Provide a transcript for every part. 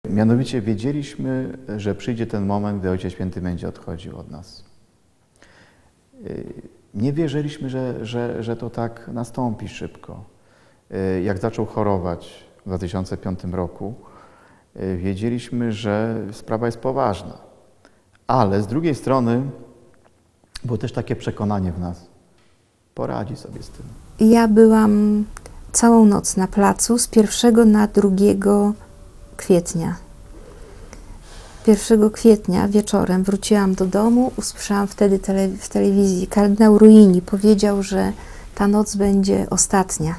Mianowicie wiedzieliśmy, że przyjdzie ten moment, gdy Ojciec Święty będzie odchodził od nas. Nie wierzyliśmy, że to tak nastąpi szybko. Jak zaczął chorować w 2005 roku, wiedzieliśmy, że sprawa jest poważna. Ale z drugiej strony było też takie przekonanie w nas. Poradzi sobie z tym. Ja byłam całą noc na placu z 1 na 2 kwietnia. 1 kwietnia wieczorem wróciłam do domu, usłyszałam wtedy w telewizji, kardynał Ruini powiedział, że ta noc będzie ostatnia.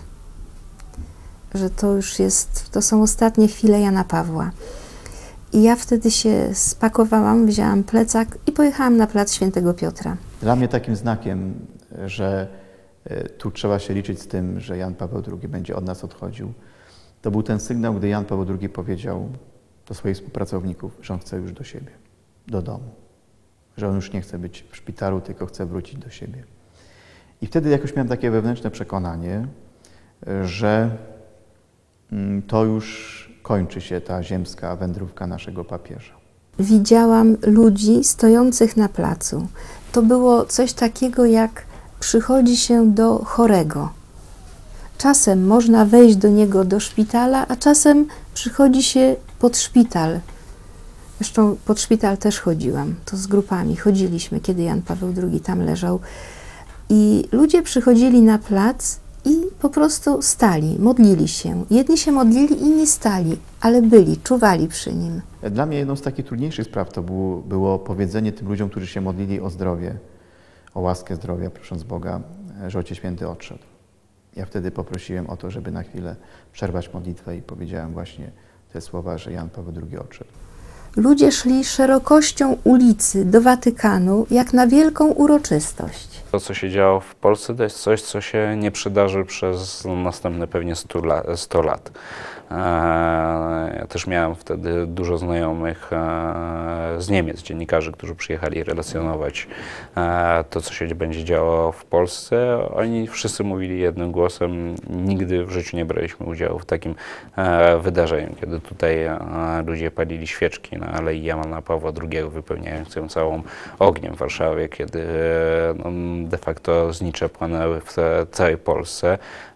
Że to już jest, to są ostatnie chwile Jana Pawła. I ja wtedy się spakowałam, wzięłam plecak i pojechałam na plac Świętego Piotra. Dla mnie takim znakiem, że tu trzeba się liczyć z tym, że Jan Paweł II będzie od nas odchodził, to był ten sygnał, gdy Jan Paweł II powiedział do swoich współpracowników, że on chce już do siebie, do domu. Że on już nie chce być w szpitalu, tylko chce wrócić do siebie. I wtedy jakoś miałem takie wewnętrzne przekonanie, że to już kończy się ta ziemska wędrówka naszego papieża. Widziałam ludzi stojących na placu. To było coś takiego, jak przychodzi się do chorego. Czasem można wejść do niego do szpitala, a czasem przychodzi się pod szpital. Zresztą pod szpital też chodziłam, to z grupami chodziliśmy, kiedy Jan Paweł II tam leżał. I ludzie przychodzili na plac i po prostu stali, modlili się. Jedni się modlili, inni stali, ale byli, czuwali przy nim. Dla mnie jedną z takich trudniejszych spraw to było powiedzenie tym ludziom, którzy się modlili o zdrowie, o łaskę zdrowia, prosząc Boga, że Ojciec Święty odszedł. Ja wtedy poprosiłem o to, żeby na chwilę przerwać modlitwę i powiedziałem właśnie te słowa, że Jan Paweł II odszedł. Ludzie szli szerokością ulicy do Watykanu jak na wielką uroczystość. To, co się działo w Polsce, to jest coś, co się nie przydarzy przez następne pewnie 100 lat. Ja też miałem wtedy dużo znajomych z Niemiec, dziennikarzy, którzy przyjechali relacjonować to, co się będzie działo w Polsce. Oni wszyscy mówili jednym głosem, nigdy w życiu nie braliśmy udziału w takim wydarzeniu, kiedy tutaj ludzie palili świeczki na Alei Jana Pawła II, wypełniając ją całą ogniem w Warszawie, kiedy de facto znicze płonęły w całej Polsce.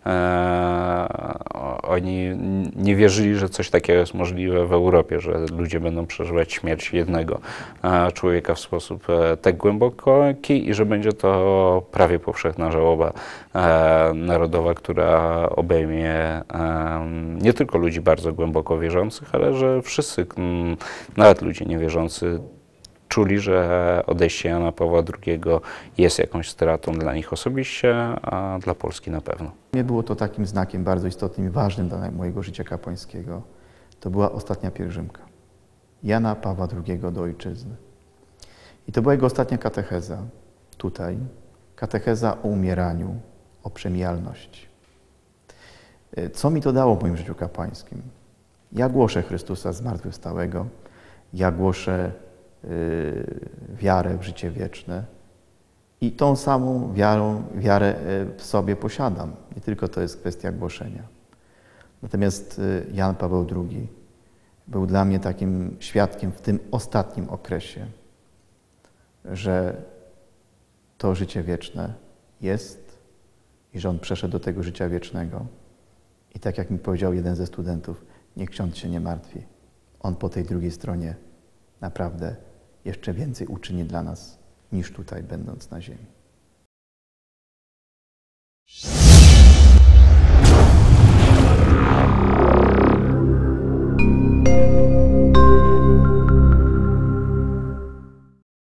Oni nie wierzyli, że coś takiego jest możliwe w Europie, że ludzie będą przeżywać śmierć jednego człowieka w sposób tak głęboki i że będzie to prawie powszechna żałoba narodowa, która obejmie nie tylko ludzi bardzo głęboko wierzących, ale że wszyscy, nawet ludzie niewierzący, czuli, że odejście Jana Pawła II jest jakąś stratą dla nich osobiście, a dla Polski na pewno. Nie było to takim znakiem bardzo istotnym i ważnym dla mojego życia kapłańskiego. To była ostatnia pielgrzymka Jana Pawła II do ojczyzny. I to była jego ostatnia katecheza tutaj. Katecheza o umieraniu, o przemijalności. Co mi to dało w moim życiu kapłańskim? Ja głoszę Chrystusa zmartwychwstałego, ja głoszę wiarę w życie wieczne i tą samą wiarę w sobie posiadam. Nie tylko to jest kwestia głoszenia. Natomiast Jan Paweł II był dla mnie takim świadkiem w tym ostatnim okresie, że to życie wieczne jest i że on przeszedł do tego życia wiecznego. I tak jak mi powiedział jeden ze studentów, niech ksiądz się nie martwi. On po tej drugiej stronie naprawdę jeszcze więcej uczyni dla nas, niż tutaj, będąc na ziemi.